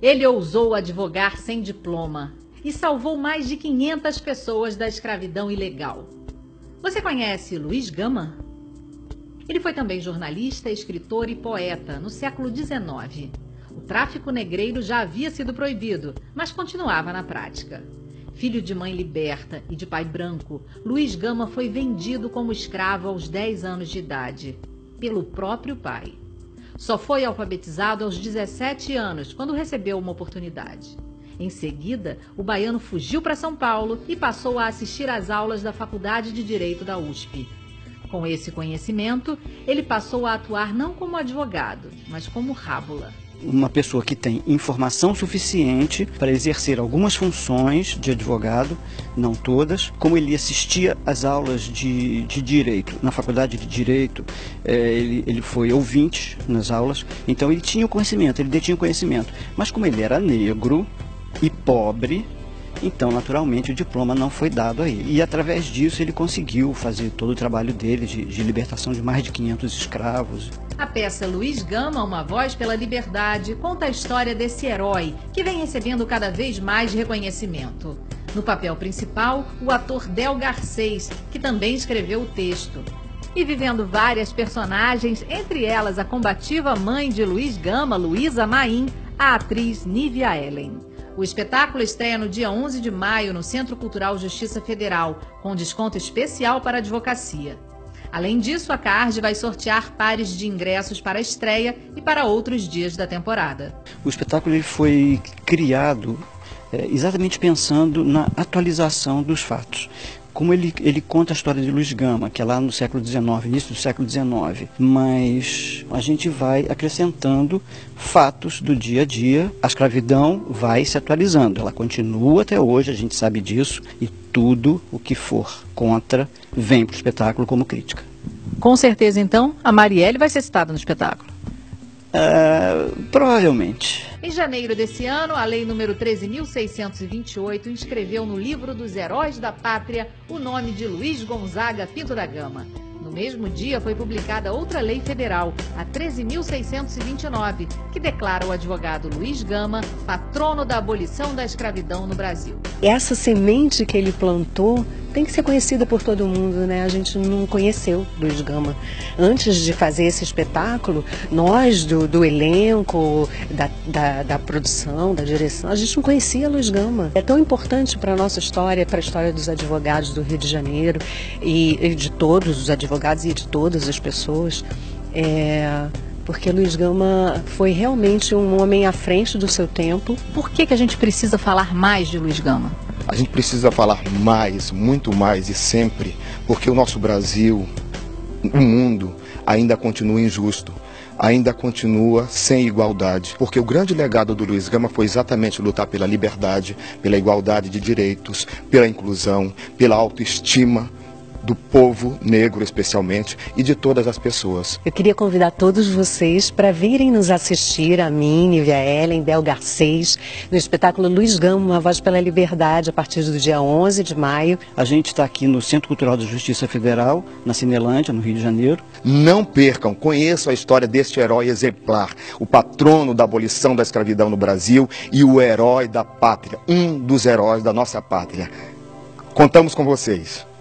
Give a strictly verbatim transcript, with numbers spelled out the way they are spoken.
Ele ousou advogar sem diploma e salvou mais de quinhentas pessoas da escravidão ilegal. Você conhece Luiz Gama? Ele foi também jornalista, escritor e poeta no século dezenove. O tráfico negreiro já havia sido proibido, mas continuava na prática. Filho de mãe liberta e de pai branco, Luiz Gama foi vendido como escravo aos dez anos de idade, pelo próprio pai. Só foi alfabetizado aos dezessete anos, quando recebeu uma oportunidade. Em seguida, o baiano fugiu para São Paulo e passou a assistir às aulas da Faculdade de Direito da U S P. Com esse conhecimento, ele passou a atuar não como advogado, mas como rábula. Uma pessoa que tem informação suficiente para exercer algumas funções de advogado, não todas. Como ele assistia às aulas de, de Direito, na Faculdade de Direito, é, ele, ele foi ouvinte nas aulas, então ele tinha o conhecimento, ele detinha o conhecimento. Mas como ele era negro e pobre, então naturalmente o diploma não foi dado a ele. E através disso ele conseguiu fazer todo o trabalho dele de, de libertação de mais de quinhentos escravos. A peça Luiz Gama, Uma Voz pela Liberdade, conta a história desse herói que vem recebendo cada vez mais reconhecimento. No papel principal, o ator Del Garcês, que também escreveu o texto. E vivendo várias personagens, entre elas a combativa mãe de Luiz Gama, Luísa Maim, a atriz Nívia Ellen. O espetáculo estreia no dia onze de maio no Centro Cultural Justiça Federal, com desconto especial para a advocacia. Além disso, a CARD vai sortear pares de ingressos para a estreia e para outros dias da temporada. O espetáculo ele foi criado é, exatamente pensando na atualização dos fatos. Como ele, ele conta a história de Luiz Gama, que é lá no século dezenove, início do século dezenove, mas a gente vai acrescentando fatos do dia a dia. A escravidão vai se atualizando, ela continua até hoje, a gente sabe disso, e tudo o que for contra vem para o espetáculo como crítica. Com certeza, então, a Marielle vai ser citada no espetáculo. Uh, provavelmente. Em janeiro desse ano, a Lei número treze mil seiscentos e vinte e oito inscreveu no livro dos Heróis da Pátria o nome de Luiz Gonzaga Pinto da Gama. No mesmo dia foi publicada outra lei federal, a treze mil seiscentos e vinte e nove, que declara o advogado Luiz Gama patrono da abolição da escravidão no Brasil. Essa semente que ele plantou tem que ser conhecida por todo mundo, né? A gente não conheceu Luiz Gama. Antes de fazer esse espetáculo, nós do, do elenco, da, da, da produção, da direção, a gente não conhecia Luiz Gama. É tão importante para a nossa história, para a história dos advogados do Rio de Janeiro e, e de todos os advogados e de todas as pessoas, é, porque Luiz Gama foi realmente um homem à frente do seu tempo. Por que que a gente precisa falar mais de Luiz Gama? A gente precisa falar mais, muito mais e sempre, porque o nosso Brasil, o mundo, ainda continua injusto, ainda continua sem igualdade. Porque o grande legado do Luiz Gama foi exatamente lutar pela liberdade, pela igualdade de direitos, pela inclusão, pela autoestima do povo negro especialmente e de todas as pessoas. Eu queria convidar todos vocês para virem nos assistir, a mim, Nívia Ellen, Del Garcês, no espetáculo Luiz Gama, Uma Voz pela Liberdade, a partir do dia onze de maio. A gente está aqui no Centro Cultural da Justiça Federal, na Cinelândia, no Rio de Janeiro. Não percam, conheçam a história deste herói exemplar, o patrono da abolição da escravidão no Brasil e o herói da pátria, um dos heróis da nossa pátria. Contamos com vocês.